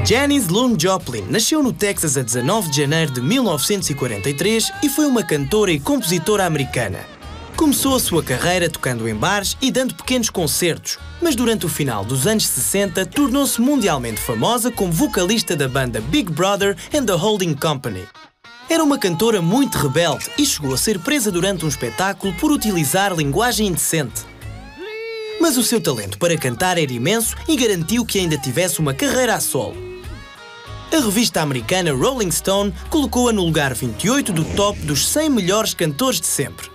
Janis Lune Joplin nasceu no Texas a 19 de janeiro de 1943 e foi uma cantora e compositora americana. Começou a sua carreira tocando em bares e dando pequenos concertos, mas durante o final dos anos 60 tornou-se mundialmente famosa como vocalista da banda Big Brother and the Holding Company. Era uma cantora muito rebelde e chegou a ser presa durante um espetáculo por utilizar linguagem indecente. Mas o seu talento para cantar era imenso e garantiu que ainda tivesse uma carreira a solo. A revista americana Rolling Stone colocou-a no lugar 28 do top dos 100 melhores cantores de sempre.